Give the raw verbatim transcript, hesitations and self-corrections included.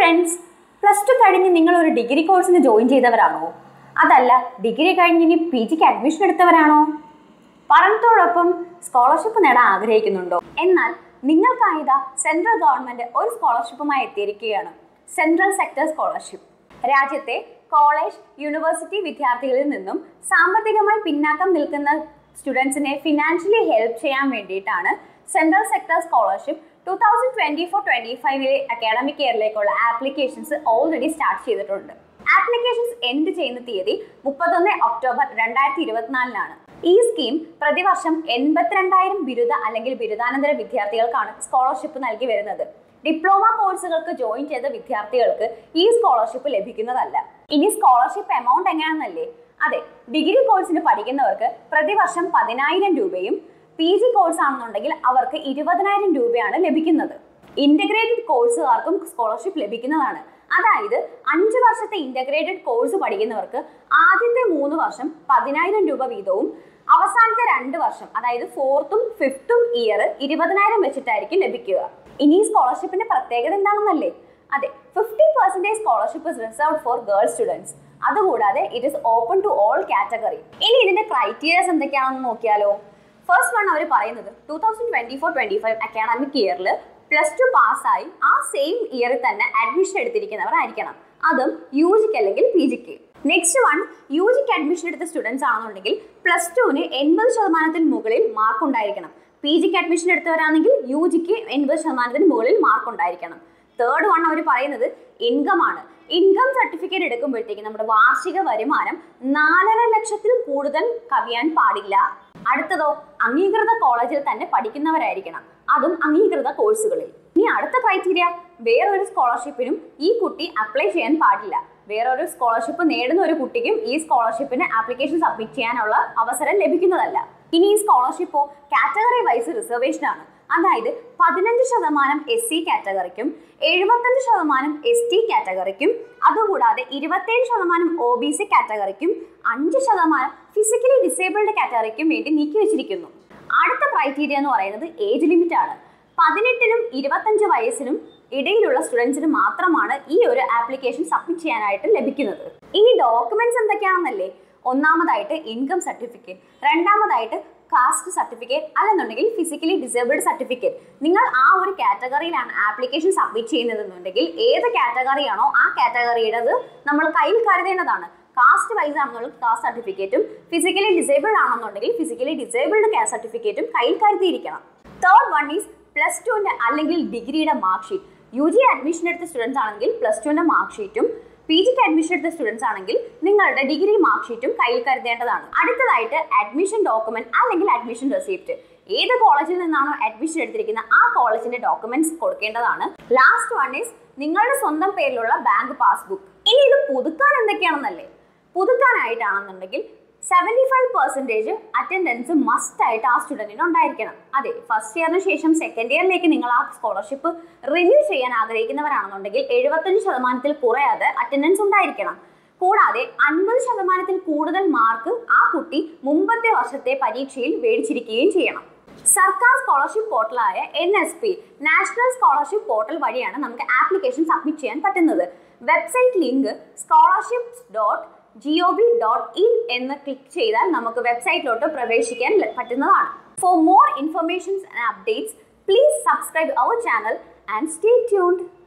Friends, plus two കഴിഞ്ഞ് നിങ്ങൾ ഒരു ഡിഗ്രി കോഴ്സിന് ജോയിൻ ചെയ്തവരാണോ? അതല്ല ഡിഗ്രി കഴിഞ്ഞ് ഇനി പി ജിക്ക് അഡ്മിഷൻ എടുത്തവരാണോ? പഠനത്തോടൊപ്പം സ്കോളർഷിപ്പ് നേടാൻ ആഗ്രഹിക്കുന്നുണ്ടോ? എന്നാൽ നിങ്ങൾക്കായിതാ സെൻട്രൽ ഗവൺമെന്റ് ഒരു സ്കോളർഷിപ്പുമായി എത്തിയിരിക്കുകയാണ്. Central sector scholarship. രാജ്യത്തെ കോളേജ്, യൂണിവേഴ്സിറ്റി വിദ്യാർത്ഥികളിൽ നിന്നും സാമ്പത്തികമായി പിന്നാക്കം നിൽക്കുന്ന സ്റ്റുഡൻസിനെ ഫിനാൻഷ്യലി ഹെൽപ്പ് ചെയ്യാൻ വേണ്ടിയിട്ടാണ് central sector scholarship two thousand twenty four twenty ഫൈവിലെ അക്കാഡമിക് ഇയറിലേക്കുള്ള ആപ്ലിക്കേഷൻസ് ഓൾറെഡി സ്റ്റാർട്ട് ചെയ്തിട്ടുണ്ട്. ആപ്ലിക്കേഷൻസ് എൻഡ് ചെയ്യുന്ന തീയതി മുപ്പത്തൊന്ന് ഒക്ടോബർ രണ്ടായിരത്തി ഇരുപത്തിനാലിനാണ്. ഈ സ്കീം പ്രതിവർഷം എൺപത്തിരണ്ടായിരം ബിരുദ അല്ലെങ്കിൽ ബിരുദാനന്തര വിദ്യാർത്ഥികൾക്കാണ് സ്കോളർഷിപ്പ് നൽകി വരുന്നത്. ഡിപ്ലോമ കോഴ്സുകൾക്ക് ജോയിൻ ചെയ്ത വിദ്യാർത്ഥികൾക്ക് ഈ സ്കോളർഷിപ്പ് ലഭിക്കുന്നതല്ല. ഇനി സ്കോളർഷിപ്പ് എമൗണ്ട് എങ്ങനെയാണെന്നല്ലേ? അതെ, ഡിഗ്രി കോഴ്സിന് പഠിക്കുന്നവർക്ക് പ്രതിവർഷം പതിനായിരം രൂപയും പി ജി കോഴ്സ് ആണെന്നുണ്ടെങ്കിൽ അവർക്ക് ഇരുപതിനായിരം രൂപയാണ് ലഭിക്കുന്നത്. ഇന്റഗ്രേറ്റഡ് കോഴ്സുകാർക്കും സ്കോളർഷിപ്പ് ലഭിക്കുന്നതാണ്. അതായത് അഞ്ച് വർഷത്തെ ഇന്റഗ്രേറ്റഡ് കോഴ്സ് പഠിക്കുന്നവർക്ക് ആദ്യത്തെ മൂന്ന് വർഷം പതിനായിരം രൂപ വീതവും അവസാനത്തെ രണ്ട് വർഷം അതായത് ഫോർത്തും ഫിഫ്ത്തും ഇയർ ഇരുപതിനായിരം വെച്ചിട്ടായിരിക്കും ലഭിക്കുക. ഇനി ഈ സ്കോളർഷിപ്പിന്റെ പ്രത്യേകത എന്താണെന്നല്ലേ? അതെ, fifty percentage scholarship is reserved for girl students. അതുകൂടാതെ it is open to all category. ഇനി ഇതിന്റെ ക്രൈറ്റീരിയസ് എന്തൊക്കെയാണെന്ന് നോക്കിയാലോ. ഫസ്റ്റ് വൺ അവർ പറയുന്നത് two thousand twenty four twenty five academic ഇയറിൽ പ്ലസ് ടു പാസ്സായി ആ സെയിം ഇയറിൽ തന്നെ അഡ്മിഷൻ എടുത്തിരിക്കുന്നവർ ആയിരിക്കണം. അതും യു ജിക്ക് അല്ലെങ്കിൽ പി ജിക്ക്. നെക്സ്റ്റ് വൺ, യു ജിക്ക് അഡ്മിഷൻ എടുത്ത സ്റ്റുഡൻസ് ആണെന്നുണ്ടെങ്കിൽ പ്ലസ് ടുവിന് എൺപത് ശതമാനത്തിന് മുകളിൽ മാർക്ക് ഉണ്ടായിരിക്കണം. പി ജിക്ക് അഡ്മിഷൻ എടുത്തവരാണെങ്കിൽ യു ജിക്ക് എൺപത് ശതമാനത്തിന് മുകളിൽ മാർക്ക് ഉണ്ടായിരിക്കണം. തേർഡ് വൺ അവർ പറയുന്നത് ഇൻകം ആണ്. ഇൻകം സർട്ടിഫിക്കറ്റ് എടുക്കുമ്പോഴത്തേക്ക് നമ്മുടെ വാർഷിക വരുമാനം നാലര ലക്ഷത്തിൽ കൂടുതൽ കവിയാൻ പാടില്ല. അടുത്തതോ, അംഗീകൃത കോളേജിൽ തന്നെ പഠിക്കുന്നവരായിരിക്കണം, അതും അംഗീകൃത കോഴ്സുകളിൽ. ഇനി അടുത്ത ക്രൈറ്റീരിയ, വേറൊരു സ്കോളർഷിപ്പിനും ഈ കുട്ടി അപ്ലൈ ചെയ്യാൻ പാടില്ല. വേറൊരു സ്കോളർഷിപ്പ് നേടുന്ന ഒരു കുട്ടിക്കും ഈ സ്കോളർഷിപ്പിന് ആപ്ലിക്കേഷൻ സബ്മിറ്റ് ചെയ്യാനുള്ള അവസരം ലഭിക്കുന്നതല്ല. ഇനി ഈ സ്കോളർഷിപ്പോ കാറ്റഗറി വൈസ് റിസർവേഷൻ ആണ്. അതായത് പതിനഞ്ച് ശതമാനം എസ് സി കാറ്റഗറിക്കും എഴുപത്തഞ്ച് ശതമാനം എസ് ടി കാറ്റഗറിക്കും അതുകൂടാതെ ഇരുപത്തേഴ് ശതമാനം ഒ ബി സി കാറ്റഗറിക്കും അഞ്ച് ശതമാനം ഫിസിക്കലി ഡിസേബിൾഡ് കാറ്റഗറിക്കും വേണ്ടി നീക്കി വെച്ചിരിക്കുന്നു. അടുത്ത ക്രൈറ്റീരിയ എന്ന് പറയുന്നത് ഏജ് ലിമിറ്റ് ആണ്. പതിനെട്ടിനും ഇരുപത്തഞ്ച് വയസ്സിനും ഇടയിലുള്ള സ്റ്റുഡൻസിന് മാത്രമാണ് ഈ ഒരു ആപ്ലിക്കേഷൻ സബ്മിറ്റ് ചെയ്യാനായിട്ട് ലഭിക്കുന്നത്. ഇനി ഡോക്യുമെന്റ്സ് എന്തൊക്കെയാണെന്നല്ലേ? ഒന്നാമതായിട്ട് ഇൻകം സർട്ടിഫിക്കറ്റ്, രണ്ടാമതായിട്ട് കാസ്റ്റ് സർട്ടിഫിക്കറ്റ്, അല്ലെന്നുണ്ടെങ്കിൽ ഫിസിക്കലി ഡിസേബിൾഡ് സർട്ടിഫിക്കറ്റ്. നിങ്ങൾ ആ ഒരു കാറ്റഗറിയിലാണ് ആപ്ലിക്കേഷൻ സബ്മിറ്റ് ചെയ്യുന്നതെന്നുണ്ടെങ്കിൽ ഏത് കാറ്റഗറിയാണോ ആ കാറ്റഗറിയുടേത് നമ്മൾ കയ്യിൽ കരുതേണ്ടതാണ്. കാസ്റ്റ് വൈസ് ആണെന്നുള്ളത് കാസ്റ്റ് സർട്ടിഫിക്കറ്റും ഫിസിക്കലി ഡിസേബിൾഡ് ആണെന്നുണ്ടെങ്കിൽ ഫിസിക്കലി ഡിസേബിൾഡ് കാസ്റ്റ് സർട്ടിഫിക്കറ്റും കയ്യിൽ കരുതിയിരിക്കണം. തേർഡ് വൺ ഈസ് പ്ലസ് ടുവിന്റെ അല്ലെങ്കിൽ ഡിഗ്രിയുടെ mark sheet. U G admission എടുത്ത സ്റ്റുഡൻസ് ആണെങ്കിൽ പ്ലസ് ടുവിന്റെ മാർക്ക് ഷീറ്റും പി ജിക്ക് അഡ്മിഷൻ എടുത്ത സ്റ്റുഡൻസ് ആണെങ്കിൽ നിങ്ങളുടെ ഡിഗ്രി മാർക്ക് ഷീറ്റും കയ്യിൽ കരുതേണ്ടതാണ്. അടുത്തതായിട്ട് അഡ്മിഷൻ ഡോക്യുമെന്റ് അല്ലെങ്കിൽ അഡ്മിഷൻ റെസിപ്റ്റ്. ഏത് കോളേജിൽ നിന്നാണോ അഡ്മിഷൻ എടുത്തിരിക്കുന്നത് ആ കോളേജിന്റെ ഡോക്യുമെന്റ്സ് കൊടുക്കേണ്ടതാണ്. ലാസ്റ്റ് വൺ ഈസ് നിങ്ങളുടെ സ്വന്തം പേരിലുള്ള ബാങ്ക് പാസ്ബുക്ക്. ഇനി ഇത് പുതുക്കാൻ എന്തൊക്കെയാണെന്നല്ലേ? പുതുക്കാനായിട്ടാണെന്നുണ്ടെങ്കിൽ seventy five percentage attendance must ആയിട്ട് ആ സ്റ്റുഡൻറ്റിന് ഉണ്ടായിരിക്കണം. അതെ, ഫസ്റ്റ് ഇയറിന് ശേഷം സെക്കൻഡ് ഇയറിലേക്ക് നിങ്ങൾ ആ സ്കോളർഷിപ്പ് റിന്യൂ ചെയ്യാൻ ആഗ്രഹിക്കുന്നവരാണെന്നുണ്ടെങ്കിൽ എഴുപത്തഞ്ച് ശതമാനത്തിൽ കുറയാതെ അറ്റൻഡൻസ് ഉണ്ടായിരിക്കണം. കൂടാതെ അൻപത് ശതമാനത്തിൽ കൂടുതൽ മാർക്ക് ആ കുട്ടി മുമ്പത്തെ വർഷത്തെ പരീക്ഷയിൽ മേടിച്ചിരിക്കുകയും ചെയ്യണം. സർക്കാർ സ്കോളർഷിപ്പ് പോർട്ടലായ N S P national scholarship portal വഴിയാണ് നമുക്ക് ആപ്ലിക്കേഷൻ സബ്മിറ്റ് ചെയ്യാൻ പറ്റുന്നത്. Website link scholarships dot G O V dot in എന്ന് ക്ലിക്ക് ചെയ്താൽ നമുക്ക് വെബ്സൈറ്റിലോട്ട് പ്രവേശിക്കാൻ പറ്റുന്നതാണ്. For more informations and updates please subscribe our channel and stay tuned.